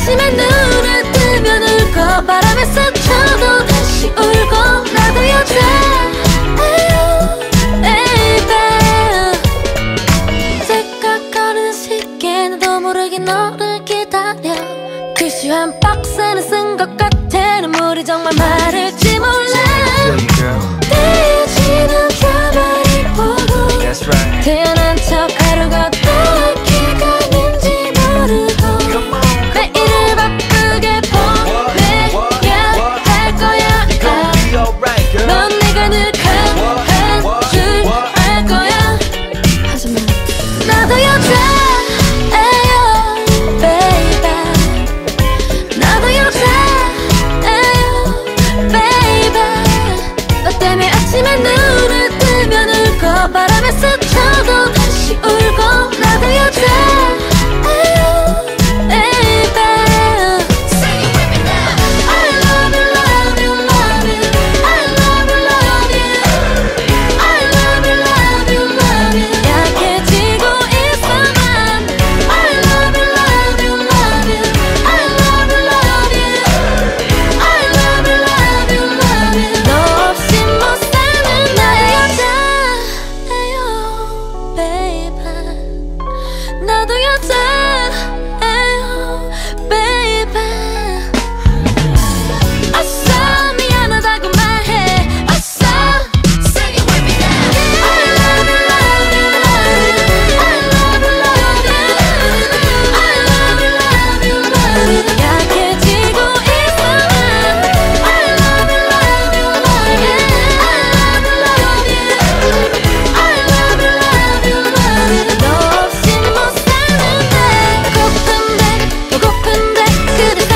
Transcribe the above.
아침에 눈을 뜨면 울고 바람에 스쳐도 다시 울고 나도 여자예요 baby 찌깍거리는 시계 나도 모르게 너를 기다려 글씨 한 박스는 쓴 것 같아 눈물이 정말 마를지 몰라 떼어지는 드라마를 보고 태어난 척 하루가 어떻게 가는지 모르고 매일을 바쁘게 보내야 할 거야 넌 내가 늘 강한 줄 알 거야 하지만 나도 여자예요 baby 나도 여자예요 baby 너 때문에 아침에 눈을 뜨면 울고 바람에 스쳐도 다시 울고 나도 여자예요 baby Sing it with me now I love you love you love you I love you love you I love you love you love you 약해지고 있어만 I love you love you love you I love you love you I love you love you love you 너 없이 못 사는 나의 여자예요 baby 나도 여자예요 baby 어서 미안하다고 말해 어서 Sing it with me now I love you love you love you I love you love you I love you love you love you 약해지고 있어만 I love you love you love you I love you love you I love you love you love you 너 없이 못 사는데 고픈데 또 고픈데 그대